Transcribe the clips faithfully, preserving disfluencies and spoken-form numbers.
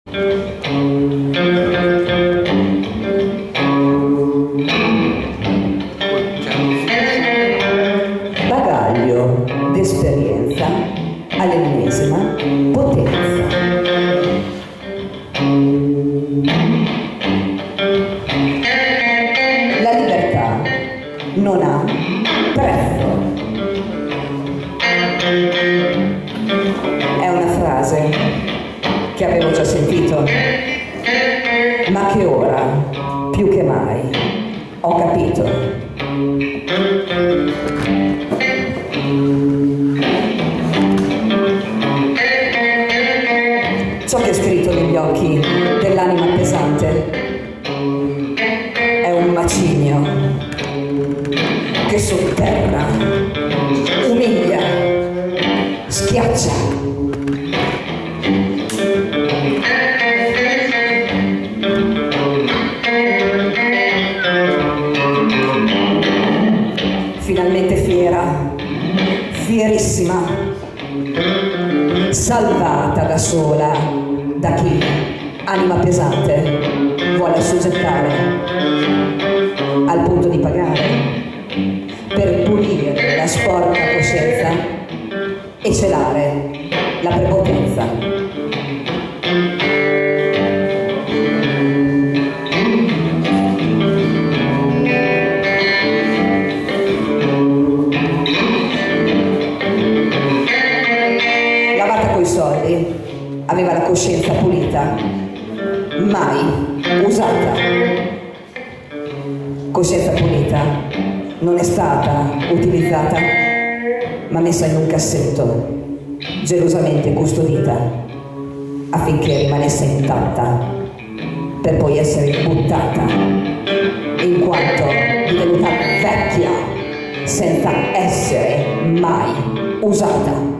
Bagaglio d'esperienza all'ennesima potenza. La libertà non ha prezzo. È una frase che avevo già sentito, ma che ora, più che mai, ho capito. Ciò che è scritto negli occhi dell'anima pesante è un macigno che sotterra, umilia, schiaccia. Finalmente fiera, fierissima, salvata da sola da chi, anima pesante, vuole assoggettare al punto di pagare per pulire la sporca coscienza e celare la prepotenza. Aveva la coscienza pulita, mai usata. Coscienza pulita non è stata utilizzata, ma messa in un cassetto, gelosamente custodita, affinché rimanesse intatta, per poi essere buttata, in quanto divenuta vecchia, senza essere mai usata.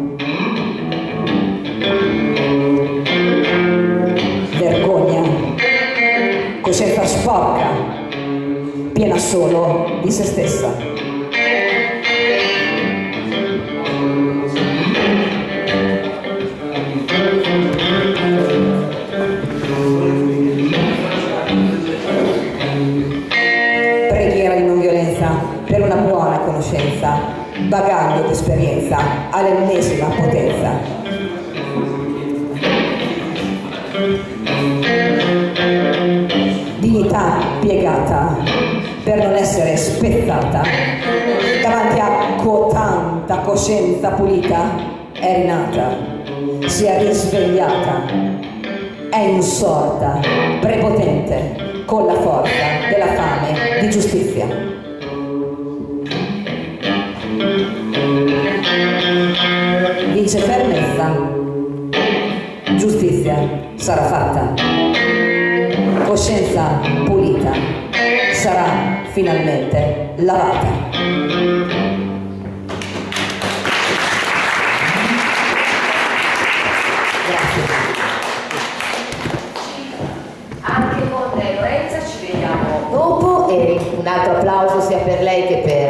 Vergogna, coscienza sporca, piena solo di se stessa. Preghiera di non violenza per una buona conoscenza, bagaglio d'esperienza all'ennesima potenza. Dignità piegata per non essere spezzata davanti a cotanta coscienza pulita, è rinata, si è risvegliata, è insorta, prepotente con la forza della fame di giustizia. Vince fermezza, giustizia sarà fatta, coscienza pulita sarà finalmente lavata. Grazie. Anche con Lorenza ci vediamo dopo e un altro applauso sia per lei che per